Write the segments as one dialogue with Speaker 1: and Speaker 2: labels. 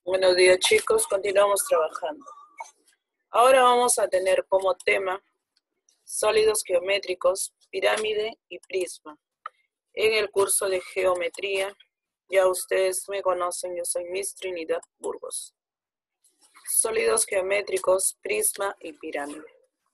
Speaker 1: Buenos días, chicos, continuamos trabajando. Ahora vamos a tener como tema sólidos geométricos, pirámide y prisma. En el curso de geometría, ya ustedes me conocen, yo soy Miss Trinidad Burgos. Sólidos geométricos, prisma y pirámide.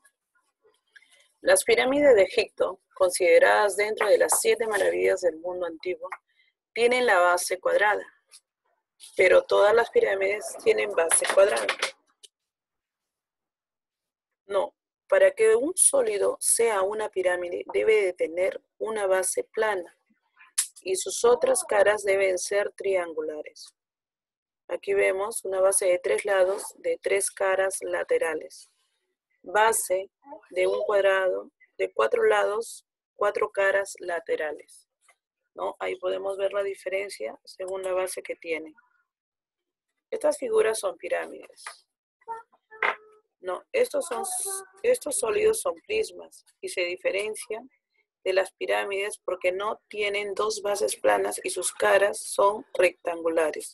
Speaker 1: Las pirámides de Egipto, consideradas dentro de las 7 maravillas del mundo antiguo, tienen la base cuadrada, pero todas las pirámides tienen base cuadrada. No, para que un sólido sea una pirámide debe de tener una base plana y sus otras caras deben ser triangulares. Aquí vemos una base de 3 lados de 3 caras laterales. Base de un cuadrado de 4 lados, 4 caras laterales. ¿No? Ahí podemos ver la diferencia según la base que tiene. Estas figuras son pirámides. No, estos sólidos son prismas y se diferencian de las pirámides porque no tienen dos bases planas y sus caras son rectangulares.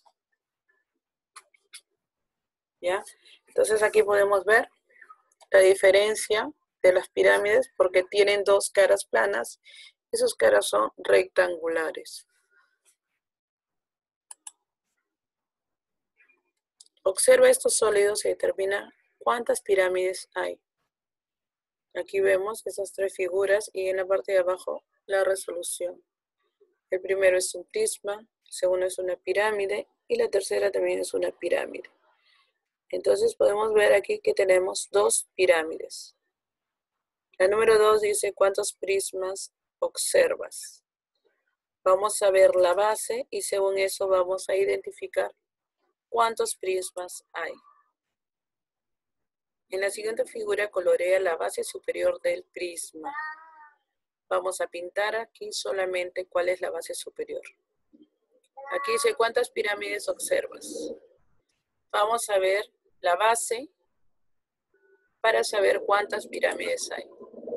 Speaker 1: ¿Ya? Entonces aquí podemos ver la diferencia de las pirámides porque tienen dos caras planas y sus caras son rectangulares. Observa estos sólidos y determina cuántas pirámides hay. Aquí vemos esas 3 figuras y en la parte de abajo la resolución. El primero es un prisma, el segundo es una pirámide y la tercera también es una pirámide. Entonces podemos ver aquí que tenemos 2 pirámides. La número 2 dice cuántos prismas observas. Vamos a ver la base y según eso vamos a identificar cuántos prismas hay. En la siguiente figura colorea la base superior del prisma. Vamos a pintar aquí solamente cuál es la base superior. Aquí dice cuántas pirámides observas. Vamos a ver la base para saber cuántas pirámides hay.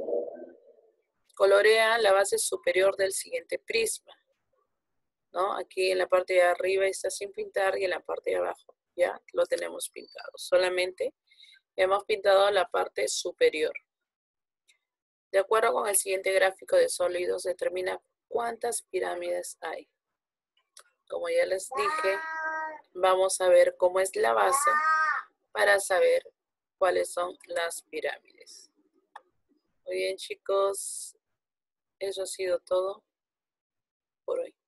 Speaker 1: Colorea la base superior del siguiente prisma. ¿No? Aquí en la parte de arriba está sin pintar y en la parte de abajo ya lo tenemos pintado. Solamente hemos pintado la parte superior. De acuerdo con el siguiente gráfico de sólidos, determina cuántas pirámides hay. Como ya les dije, vamos a ver cómo es la base para saber cuáles son las pirámides. Muy bien, chicos, eso ha sido todo por hoy.